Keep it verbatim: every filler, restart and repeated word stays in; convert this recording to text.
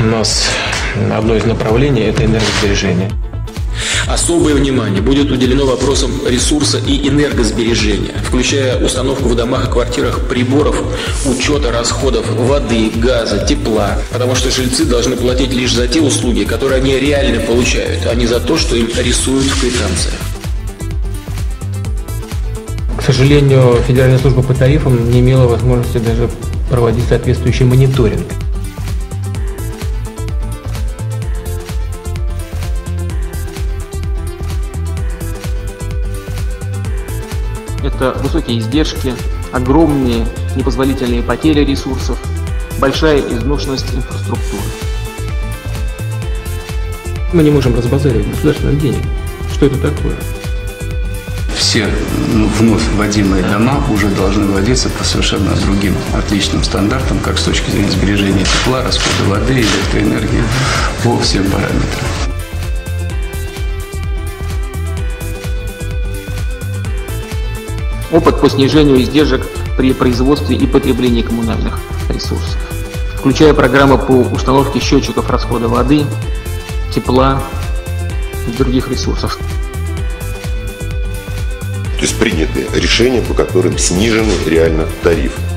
у нас одно из направлений – это энергосбережение. Особое внимание будет уделено вопросам ресурса и энергосбережения, включая установку в домах и квартирах приборов учета расходов воды, газа, тепла, потому что жильцы должны платить лишь за те услуги, которые они реально получают, а не за то, что им рисуют в квитанциях. К сожалению, Федеральная служба по тарифам не имела возможности даже проводить соответствующий мониторинг. Это высокие издержки, огромные непозволительные потери ресурсов, большая изношенность инфраструктуры. Мы не можем разбазаривать государственных денег. Что это такое? Все вновь вводимые дома уже должны вводиться по совершенно другим отличным стандартам, как с точки зрения сбережения тепла, расхода воды, электроэнергии, по всем параметрам. Опыт по снижению издержек при производстве и потреблении коммунальных ресурсов, включая программы по установке счетчиков расхода воды, тепла и других ресурсов. То есть приняты решения, по которым снижены реально тарифы.